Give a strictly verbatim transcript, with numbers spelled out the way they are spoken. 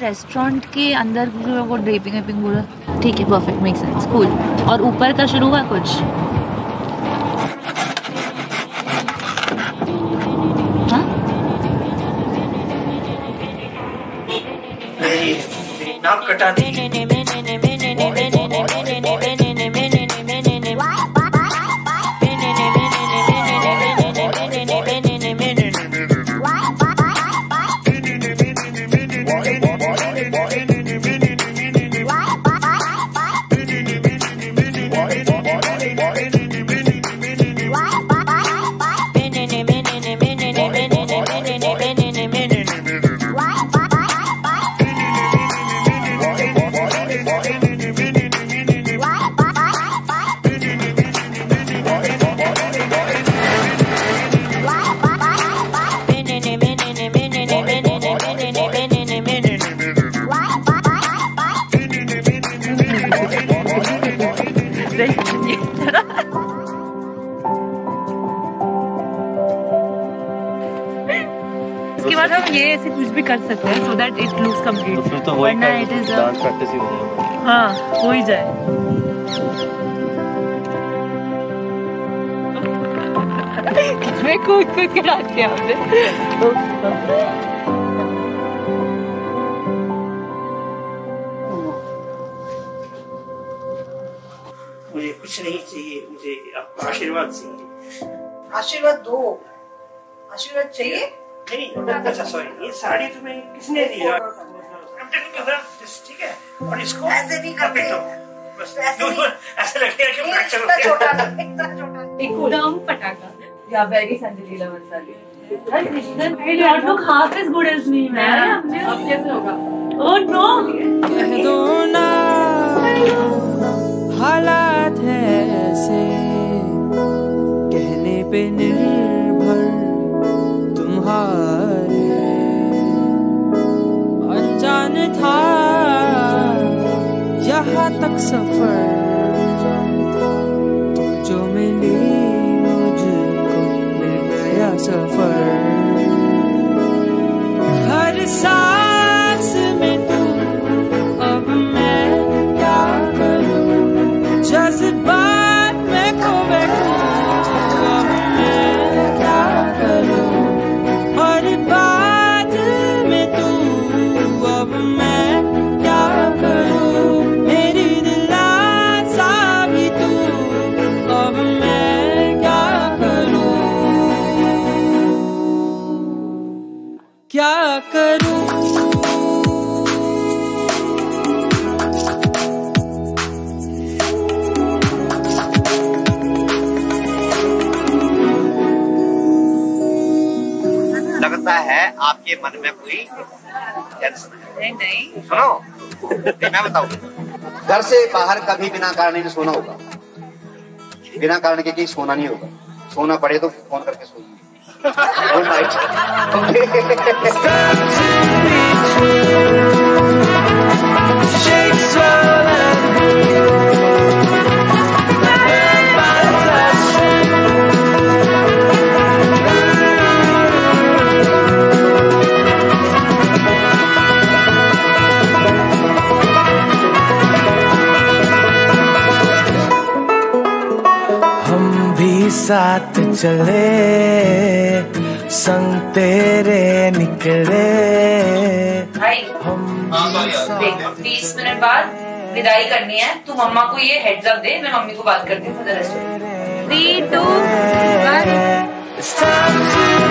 Restaurant के अंदर वो ड्रेपिंग वेपिंग पूरा ठीक है, परफेक्ट, मेक सेंस, कूल। और ऊपर का शुरू हुआ कुछ हाँ नाक कटा दी। इसके बाद हम ये ऐसे कुछ भी कर सकते हैं so that it looks complete, वरना इट इज डांस प्रैक्टिस ही हो जाए। हाँ हो ही जाए। कितने कूद कूद के डांस किया आपने। मुझे कुछ नहीं चाहिए, मुझे आपका आशीर्वाद चाहिए। आशीर्वाद दो, आशीर्वाद चाहिए नहीं। अच्छा सॉरी, ये साड़ी तुम्हें किसने दी? ठीक है, और इसको ऐसे नहीं करते, ऐसे लगेगा कि फ्रैक्चर हो गया। छोटा इतना छोटा एकदम पटाखा या वेरी संजलीला मसाले। Krishnan you don't look half as good as me man। अब कैसे होगा? Oh no। कह दो ना हालात है ऐसे, कहने पे निर्भर तुम्हारे, अनजान था यहाँ तक सफर, तो जो मिली मुझको मिल गया सफर। हर सांस में तू, अब मैं क्या करूं, जज्बात में खो बैठूं, अब मैं क्या करूं, हर बात में तू, अब मैं क्या करूं, मेरी दिलासा भी तू, अब मैं क्या करूं, क्या करूं। लगता है आपके मन में कोई टेंशन है। नहीं सुनो, नहीं मैं बताऊं, घर से बाहर कभी बिना कारण नहीं सोना होगा, बिना कारण के कहीं सोना नहीं होगा, सोना पड़े तो फोन करके सोइए। Good night. साथ चले संग तेरे निकले भाई, हम देख बीस मिनट बाद विदाई करनी है, तू मम्मा को ये हेड्स अप दे, मैं मम्मी को बात करती हूँ। Three two one.